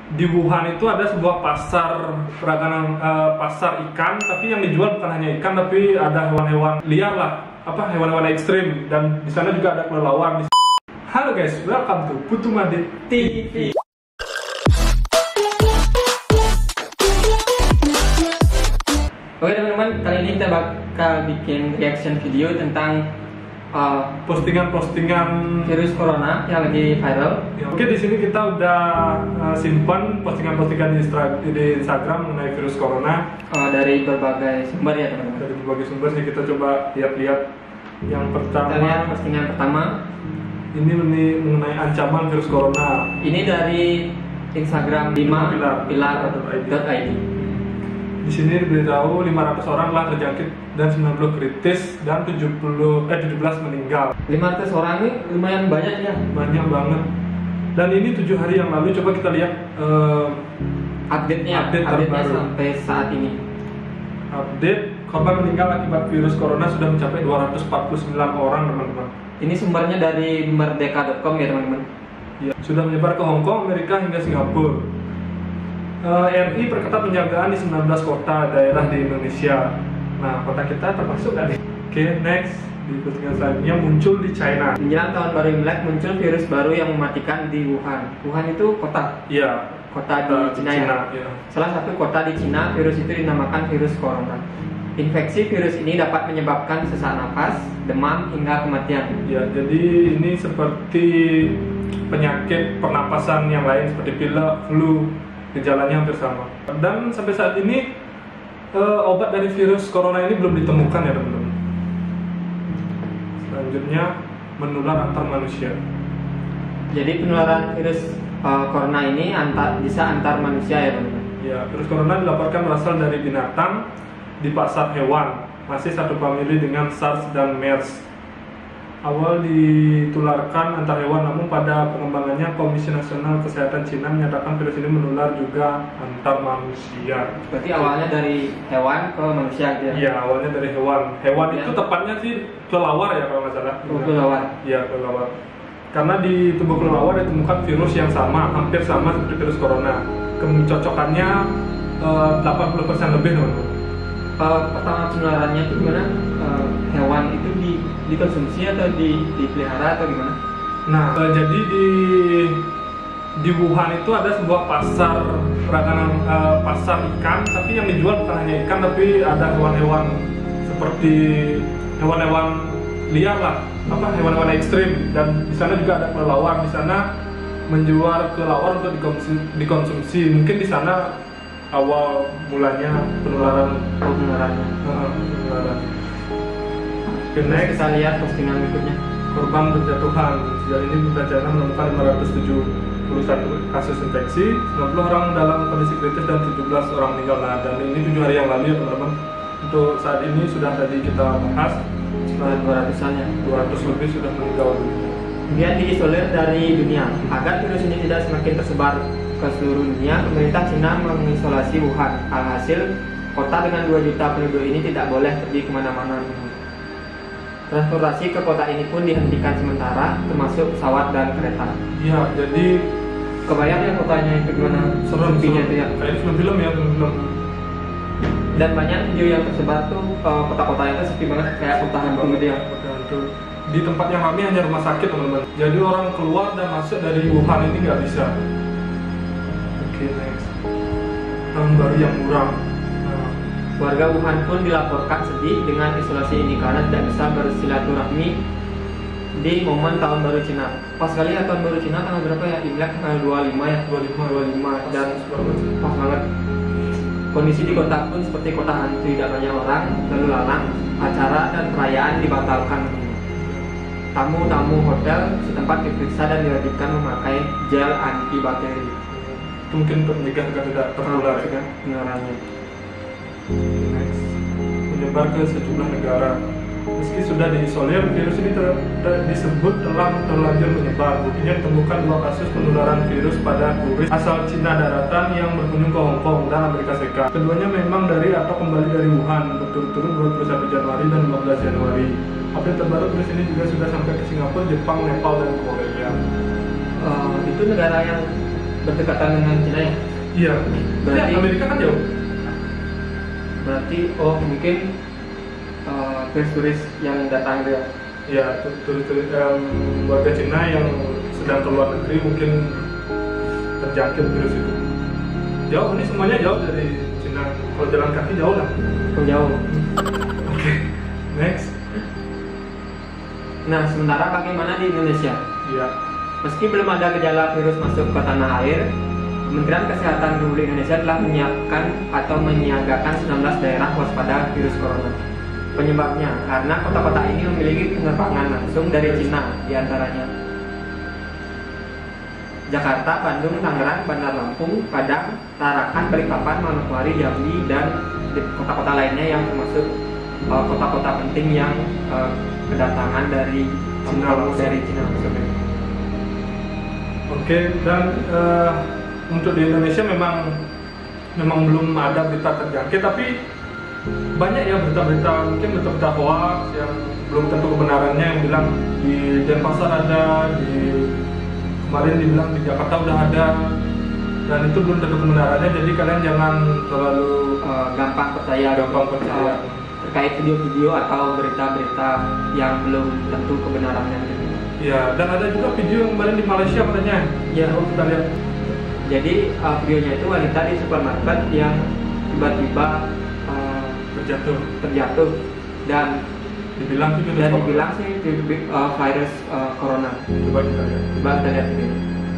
Di Wuhan itu ada sebuah pasar peragangan pasar ikan, tapi yang dijual bukan hanya ikan, tapi ada hewan-hewan liar lah, hewan-hewan ekstrim, dan di sana juga ada kelelawar. Halo guys, welcome to Putu Made TV. Oke teman-teman, kali ini kita bakal bikin reaction video tentang postingan-postingan virus corona yang lagi viral. Oke, di sini kita udah simpan postingan-postingan di Instagram mengenai virus corona Dari berbagai sumber ya teman-teman. dari berbagai sumber sih. Kita coba lihat-lihat. Yang Kita lihat pertama, postingan pertama. ini mengenai ancaman virus corona. Ini dari Instagram 5pilar.id. Di sini diberitahu 500 orang telah terjangkit dan 90 kritis dan 17 meninggal. 500 orang ini lumayan banyak ya. Banyak banget. Dan ini 7 hari yang lalu. Coba kita lihat Update-nya terbaru. sampai saat ini. Update korban meninggal akibat virus corona sudah mencapai 249 orang, teman-teman. Ini sumbernya dari merdeka.com ya teman-teman. Ya, sudah menyebar ke Hong Kong, Amerika hingga Singapura. RI perketat penjagaan di 19 kota daerah di Indonesia. Nah, kota kita termasuk nggak nih? Oke, next. Di postingan selanjutnya muncul di China. Menjelang tahun baru Imlek muncul virus baru yang mematikan di Wuhan. Wuhan itu kota. Iya, Kota di Cina ya. Iya. Salah satu kota di Cina, virus itu dinamakan virus corona. Infeksi virus ini dapat menyebabkan sesak napas, demam, hingga kematian. Ya, jadi ini seperti penyakit pernapasan yang lain seperti pilek, flu, gejalanya hampir sama. Dan sampai saat ini obat dari virus corona ini belum ditemukan ya teman-teman. Selanjutnya menular antar manusia. Jadi penularan virus corona ini bisa antar manusia ya teman-teman. Ya, virus corona dilaporkan berasal dari binatang di pasar hewan, masih satu famili dengan SARS dan MERS. Awal ditularkan antar hewan, namun pada pengembangannya Komisi Nasional Kesehatan Cina menyatakan virus ini menular juga antar manusia. Berarti awalnya dari hewan ke manusia gitu ya? Iya, awalnya dari hewan. Hewan Ya. itu tepatnya sih kelelawar ya kalau nggak salah. Kelelawar. Iya, kelelawar. Karena di tubuh kelelawar ditemukan virus yang sama, hampir sama seperti virus corona. Kecocokannya 80% lebih, teman-teman. Pertama penularannya itu gimana? Hewan itu dikonsumsi atau dipelihara atau gimana? Nah, jadi di Wuhan itu ada sebuah pasar peragangan pasar ikan, tapi yang dijual bukan hanya ikan, tapi ada hewan-hewan seperti hewan-hewan liar lah, hewan-hewan ekstrim, dan di sana juga ada kelelawar. Di sana menjual kelelawar untuk dikonsumsi. Mungkin di sana awal mulanya penularan. Oke, next. Kita lihat postingan berikutnya. Korban berjatuhan. Sejauh ini pemerintah China menemukan 571 kasus infeksi, 90 orang dalam kondisi kritis dan 17 orang meninggal. Nah, dan ini 7 hari yang lalu ya teman-teman. Untuk saat ini sudah tadi kita bahas Sekitar 200-an ya. 200 lebih sudah meninggal. Kemudian diisolir dari dunia. Agar virus ini tidak semakin tersebar ke seluruh dunia, pemerintah Cina mengisolasi Wuhan. Alhasil, kota dengan 2 juta penduduk ini tidak boleh pergi kemana-mana. Transportasi ke kota ini pun dihentikan sementara, termasuk pesawat dan kereta. Iya, jadi Kebayang ya kotanya itu gimana sepinya itu ya. Kayak film ya, film. Dan banyak video yang tersebar tuh kota-kota itu sepi banget, kayak kota hantu gitu ya. Di tempat yang kami hanya rumah sakit, teman-teman. Jadi orang keluar dan masuk dari Wuhan ini nggak bisa. Oke, next. Tahun baru yang muram. Warga Wuhan pun dilaporkan sedih dengan isolasi ini karena tidak bisa bersilaturahmi di momen tahun baru Cina. Pas kali ya tahun baru Cina tanggal berapa ya? Imlek tanggal 25 ya. 25 dan pas banget. Kondisi di kota pun seperti kota hantu, tidak banyak orang, lalu lalang, acara dan perayaan dibatalkan. Tamu-tamu hotel setempat diperiksa dan diwajibkan memakai gel antibakteri. Mungkin untuk mencegah agar tidak tertular ya. Penularannya. Next. Menyebar ke sejumlah negara. Meski sudah diisolir, virus ini disebut telah terlanjur menyebar. Buktinya ditemukan 2 kasus penularan virus pada turis asal Cina daratan yang berkunjung ke Hong Kong dan Amerika Serikat. Keduanya memang dari atau kembali dari Wuhan, berturut-turut 21 Januari dan 15 Januari. Update terbaru virus ini juga sudah sampai ke Singapura, Jepang, Nepal, dan Korea. Itu negara yang berdekatan dengan Cina ya. Iya. Berarti- Ya, Amerika kan jauh. Berarti mungkin turis-turis yang datang dia. Ya, turis-turis warga Cina yang sedang keluar negeri mungkin terjangkit virus itu. Jauh, ini semuanya jauh dari Cina. Kalau jalan kaki jauh lah. Jauh. Oke, next. Nah, sementara bagaimana di Indonesia? Iya. Meski belum ada gejala virus masuk ke tanah air, Kementerian Kesehatan Republik Indonesia telah menyiapkan atau menyiagakan 19 daerah waspada virus corona. Penyebabnya karena kota-kota ini memiliki penerbangan langsung dari Cina, diantaranya Jakarta, Bandung, Tangerang, Bandar Lampung, Padang, Tarakan, Balikpapan, Manokwari, Jambi, dan di kota-kota lainnya yang termasuk kota-kota penting yang kedatangan dari Cina langsung. dari Cina maksudnya. Oke, dan untuk di Indonesia memang belum ada berita terjangkit, tapi banyak ya berita-berita, mungkin berita-berita hoax yang belum tentu kebenarannya, yang bilang di Denpasar ada, kemarin dibilang di Jakarta udah ada, dan itu belum tentu kebenarannya. Jadi kalian jangan terlalu Gampang percaya terkait video-video atau berita-berita yang belum tentu kebenarannya gitu. ya. Dan ada juga video yang kemarin di Malaysia katanya. Ya. Coba kita lihat. Jadi videonya itu wanita di supermarket yang tiba-tiba terjatuh dan Dibilang sih virus corona. dibilang sih virus corona. Coba kita lihat. Coba kita lihat ini.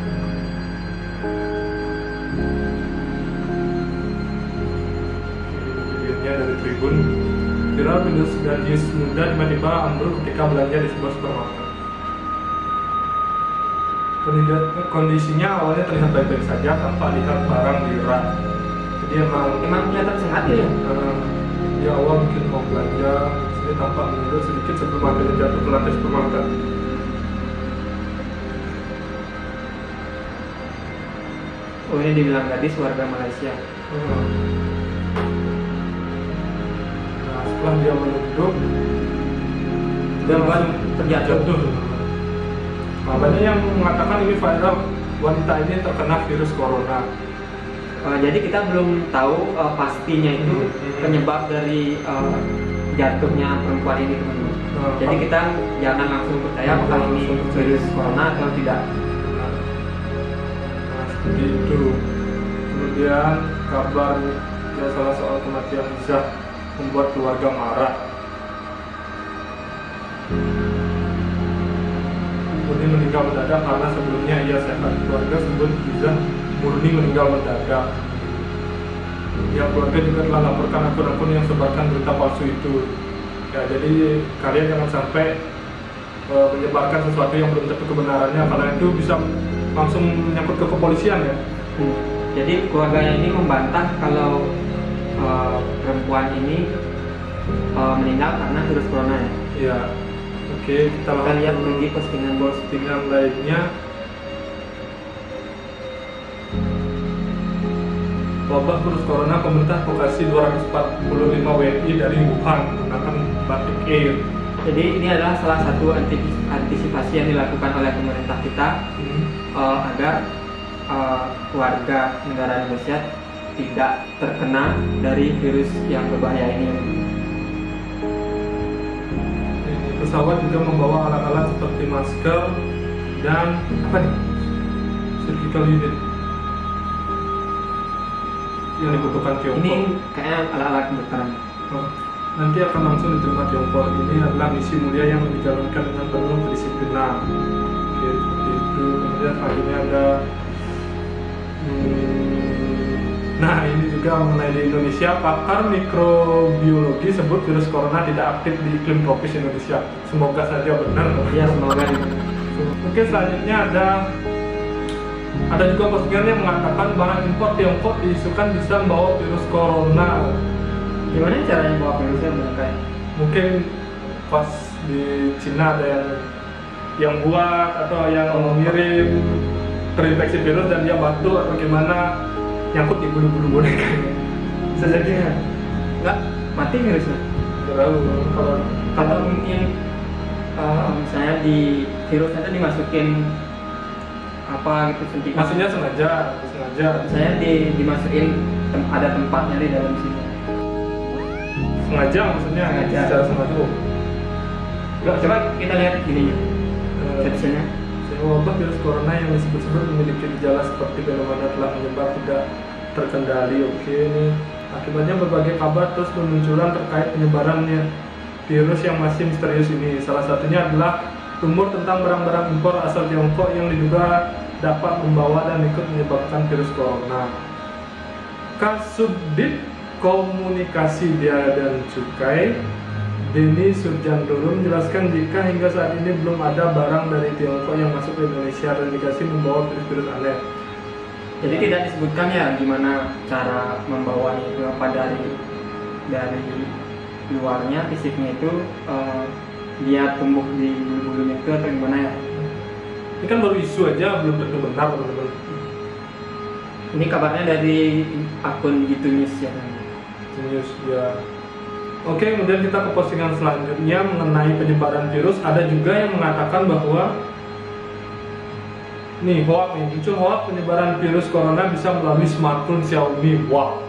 Videonya dari Tribun. Viral virus gadis muda tiba-tiba ambruk ketika belanja di sebuah supermarket. Kondisinya awalnya terlihat baik-baik saja tanpa lihat barang di rak. Jadi Emang kelihatan sehat ya? dia awal mungkin mau belanja, sini tampak menurut sedikit sebelum akhirnya jatuh ke lantai supermarket. Oh, ini dibilang gadis warga Malaysia. Nah, setelah dia menunduk, dia Dan langsung terjatuh. Nah, banyak yang mengatakan ini viral, wanita ini terkena virus corona. Jadi kita belum tahu pastinya itu penyebab dari jatuhnya perempuan ini, teman-teman. Jadi kita jangan langsung percaya apakah ini virus corona atau tidak. Nah, seperti itu. Kemudian kabar ya salah soal kematian Izzah membuat keluarga marah. Murni meninggal mendadak karena sebelumnya ia sehat. Keluarga sebut Izzah murni meninggal mendadak. Ya, keluarga juga telah laporkan akun-akun yang sebarkan berita palsu itu. Ya, jadi kalian jangan sampai menyebarkan sesuatu yang belum tentu kebenarannya, karena itu bisa langsung menyangkut ke kepolisian ya. Jadi keluarganya ini membantah kalau perempuan ini meninggal karena virus corona ya. Iya. Oke, kita Kita lihat langsung lagi postingan lainnya. Wabah virus corona, pemerintah evakuasi 245 WNI dari Wuhan menggunakan batik air. Jadi ini adalah salah satu antisipasi yang dilakukan oleh pemerintah kita agar warga negara Indonesia tidak terkena dari virus yang berbahaya ini. Pesawat juga membawa alat-alat seperti masker dan apa nih? Surgical unit yang dibutuhkan Tiongkok. Ini kayaknya alat-alat kedokteran. Nanti akan langsung diterima Tiongkok. Ini adalah misi mulia yang dijalankan dengan penuh kedisiplinan. Oke, seperti itu. Kemudian selanjutnya ada nah, ini juga mengenai di Indonesia. Pakar mikrobiologi sebut virus corona tidak aktif di iklim tropis Indonesia. Semoga saja benar. Ya, semoga. Oke, selanjutnya ada juga postingan yang mengatakan barang impor Tiongkok diisukan bisa membawa virus corona. Gimana caranya bawa virusnya mereka? Mungkin pas di Cina ada yang buat atau yang mengirim terinfeksi virus dan dia batuk atau gimana, nyangkut di bulu-bulu boneka. Bisa jadi ya? Enggak, mati virusnya. Terlalu Kalau mungkin misalnya di virusnya itu dimasukin apa gitu suntikan. Maksudnya sengaja. Saya dimasukin ada tempatnya di dalam sini. Sengaja maksudnya. Sengaja. Secara sengaja. Coba kita lihat ininya. Captionnya. Wabah virus corona yang disebut-sebut memiliki gejala seperti fenomena telah menyebar tidak terkendali. Oke, ini akibatnya berbagai kabar terus bermunculan terkait penyebarannya virus yang masih misterius ini. Salah satunya adalah rumor tentang barang-barang impor asal Tiongkok yang diduga dapat membawa dan ikut menyebabkan virus corona. Kasubdit Komunikasi Bea dan Cukai Denny Surjandoro menjelaskan jika hingga saat ini belum ada barang dari Tiongkok yang masuk ke Indonesia dan indikasi membawa virus-virus aneh. Jadi tidak disebutkan ya gimana cara membawanya itu, apa dari luarnya fisiknya itu dia tumbuh di bulu-bulunya itu atau gimana ya? Ini kan baru isu aja, belum tentu benar teman-teman. Ini kabarnya dari akun Gitu News ya. News ya. Oke, kemudian kita ke postingan selanjutnya mengenai penyebaran virus. Ada juga yang mengatakan bahwa muncul hoax penyebaran virus corona bisa melalui smartphone Xiaomi. Wow,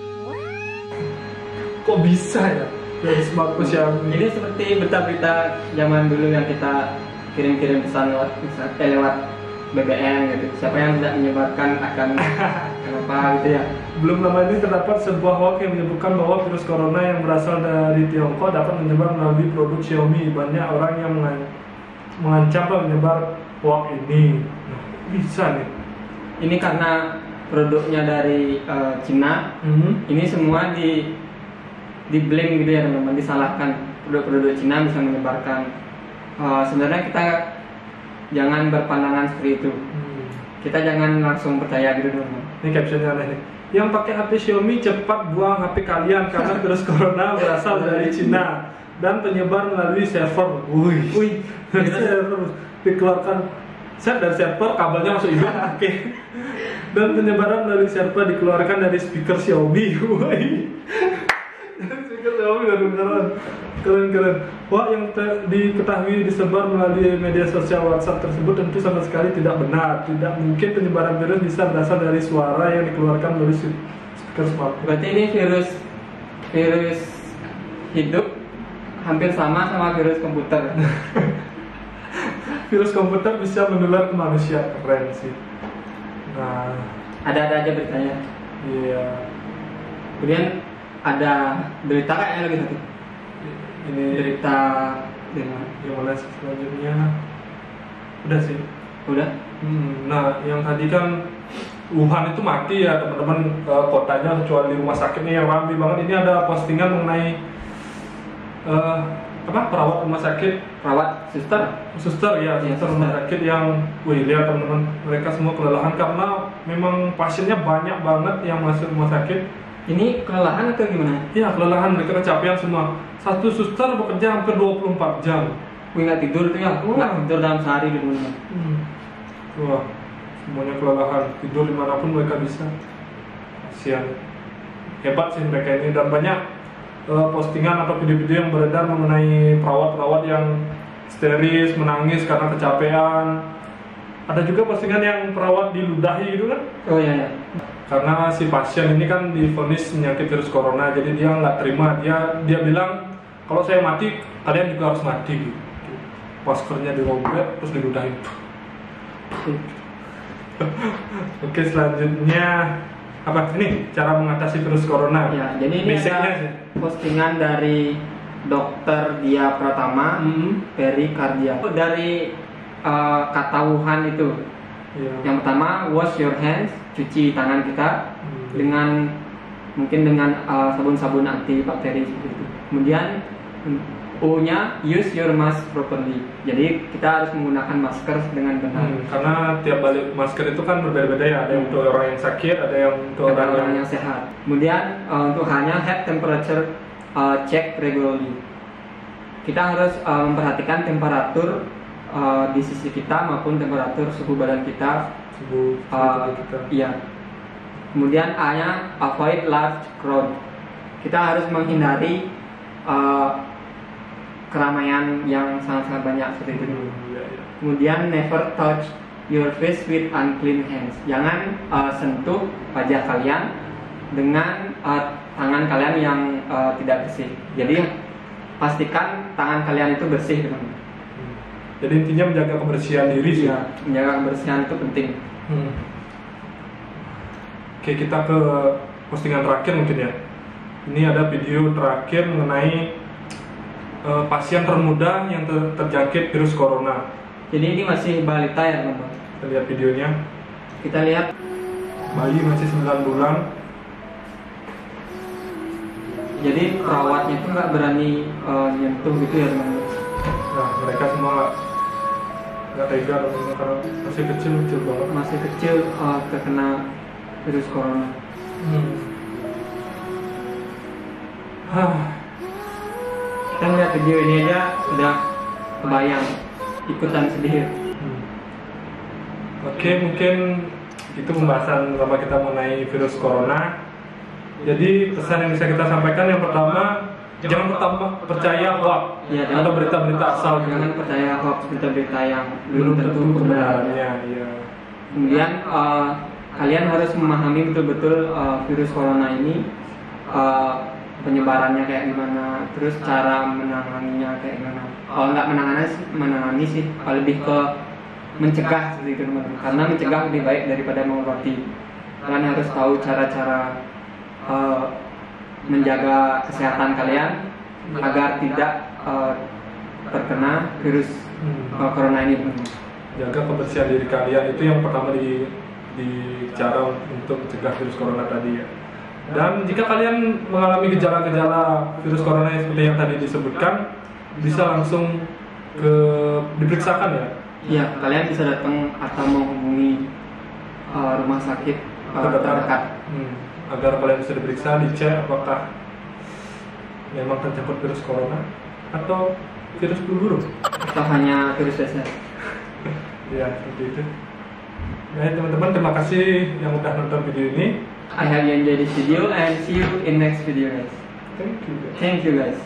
kok bisa ya dari smartphone Xiaomi? Ini seperti berita-berita zaman dulu yang kita kirim-kirim pesan lewat BBM gitu. Siapa yang tidak menyebarkan akan apa gitu ya. Belum lama ini terdapat sebuah hoax yang menyebutkan bahwa virus corona yang berasal dari Tiongkok dapat menyebar melalui produk Xiaomi. Banyak orang yang mengancam menyebar hoax ini. Bisa nih. Ini karena produknya dari Cina. Ini semua di blame gitu ya teman-teman, disalahkan. Produk-produk Cina bisa menyebarkan. Sebenarnya kita jangan berpandangan seperti itu. Kita jangan langsung percaya gitu teman-teman. Ini captionnya aneh nih. Yang pakai HP Xiaomi cepat buang HP kalian karena virus corona berasal dari Cina dan penyebar melalui server. Wih, server dikeluarkan dari server, kabelnya masuk hidung. Oke. Dan penyebaran melalui server dikeluarkan dari speaker Xiaomi. Wih. Speaker Xiaomi benar-benar keren. Wah, yang diketahui disebar melalui media sosial WhatsApp tersebut tentu sama sekali tidak benar. Tidak mungkin penyebaran virus bisa berasal dari suara yang dikeluarkan melalui speaker smartphone. Berarti ini virus hidup hampir sama virus komputer. Virus komputer bisa menular ke manusia, keren sih. Nah, ada aja beritanya. Iya. Kemudian ada berita kayaknya lagi satu. Ini berita dengan yang mana selanjutnya? Udah sih. Udah. Nah, yang tadi kan Wuhan itu mati ya teman-teman, kotanya kecuali rumah sakitnya yang ramai banget. Ini ada postingan mengenai perawat rumah sakit, suster rumah sakit yang, lihat teman-teman, mereka semua kelelahan karena memang pasiennya banyak banget yang masuk rumah sakit. Ini kelelahan atau gimana? Iya, kelelahan, mereka kecapean semua. Satu suster bekerja hampir 24 jam. Nggak tidur tuh ya? Nggak tidur dalam sehari gitu. Wah, semuanya kelelahan, tidur dimanapun mereka bisa. Kasian, hebat sih mereka ini. Dan banyak postingan atau video-video yang beredar mengenai perawat-perawat yang histeris, menangis karena kecapean. Ada juga postingan yang perawat diludahi gitu kan? Oh iya. Karena si pasien ini kan divonis penyakit virus corona, jadi dia nggak terima. Dia bilang, kalau saya mati, kalian juga harus mati gitu. Maskernya dirobek, terus diludahi. Oke, selanjutnya apa ini cara mengatasi virus corona? Ya, jadi ini ada postingan dari Dokter Dia Pratama, Perikardia. Dari kata Wuhan itu. Yang pertama, wash your hands, cuci tangan kita dengan sabun-sabun antibakteri seperti itu. Kemudian O-nya, use your mask properly. Jadi kita harus menggunakan masker dengan benar. Karena tiap balik masker itu kan berbeda-beda ya. Ada yang untuk orang yang sakit, ada yang untuk orang yang sehat. Kemudian untuk hanya have temperature check regularly. Kita harus memperhatikan temperatur di sisi kita maupun temperatur suhu badan kita. Iya. Kemudian A-nya avoid large crowd. Kita harus menghindari keramaian yang sangat-sangat banyak seperti itu. Kemudian never touch your face with unclean hands. Jangan sentuh wajah kalian dengan tangan kalian yang tidak bersih. Jadi pastikan tangan kalian itu bersih, teman. Jadi intinya menjaga kebersihan diri sih. Iya, menjaga kebersihan itu penting. Oke, kita ke postingan terakhir mungkin ya. Ini ada video terakhir mengenai pasien termuda yang terjangkit virus corona. Jadi ini masih balita ya, teman. Kita lihat videonya. Kita lihat Bayi masih 9 bulan. jadi perawatnya itu nggak berani nyentuh gitu ya, teman. Nah, mereka semua nggak tega karena masih kecil banget. Masih kecil terkena virus corona. Kita lihat video ini aja udah kebayang, ikutan sedih. Oke, mungkin itu pembahasan pertama kita mengenai virus corona. Jadi pesan yang bisa kita sampaikan yang pertama, jangan percaya hoax Ya, atau berita-berita asal. Jangan percaya hoax, berita-berita yang Belum tentu kebenarannya. Iya. Kemudian kalian harus memahami betul-betul virus corona ini penyebarannya kayak gimana, terus cara menanganinya kayak gimana. Kalau nggak menangani sih, lebih ke mencegah seperti itu, teman-teman. Karena mencegah lebih baik daripada mengobati. Kalian harus tahu cara-cara menjaga kesehatan kalian agar tidak terkena virus corona ini. Jaga kebersihan diri kalian, itu yang pertama cara untuk mencegah virus corona tadi ya. Dan jika kalian mengalami gejala-gejala virus corona yang seperti yang tadi disebutkan, bisa langsung diperiksakan ya. Iya, kalian bisa datang atau menghubungi rumah sakit terdekat. Agar kalian bisa diperiksa, dicek apakah memang terjangkit virus corona atau virus flu burung atau hanya virus biasa. Ya, seperti itu. Baik teman-teman, terima kasih yang udah nonton video ini. I hope you enjoyed this video and see you in next video, guys. Thank you guys. Thank you, guys.